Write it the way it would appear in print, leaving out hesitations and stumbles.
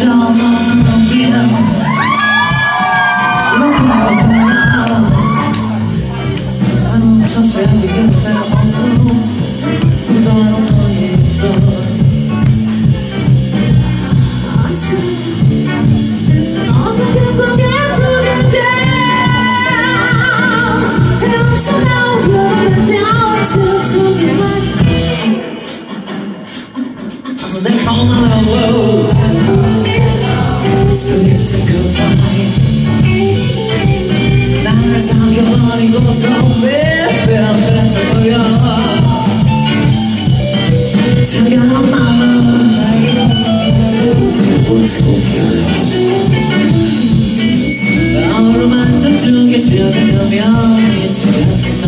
Don't know look at the corner. I don't trust everything that I do. To God only trust. I say, I'm gonna go get broken down. And I'm so now you're down to the back. They call my love. So it's a goodbye. Now it's how your money goes on, baby. Better for you. Tell your mama what's okay. 아무로만 좀 주기 싫어서 그러면 이제